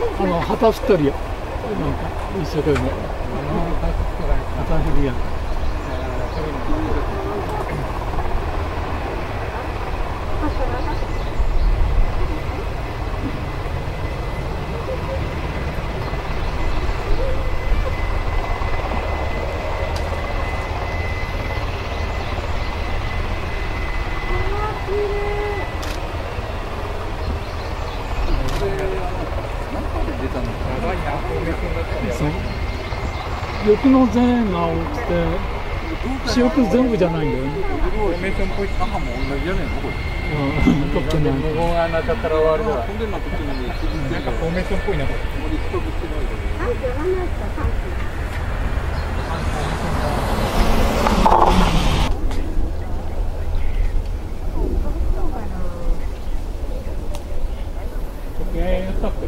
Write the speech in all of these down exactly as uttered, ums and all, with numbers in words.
あの旗振っとるよ。なんか一生懸命。旗振りやん。翼の前が多くて、主翼全部じゃないんだよね。 フォーメーションっぽい母も同じじゃないのこれ。 うん、取ってない。 無言がなかったら終わるから。なんかフォーメーションっぽいなこれ。えー、スタッフ。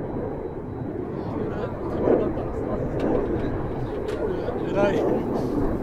はい。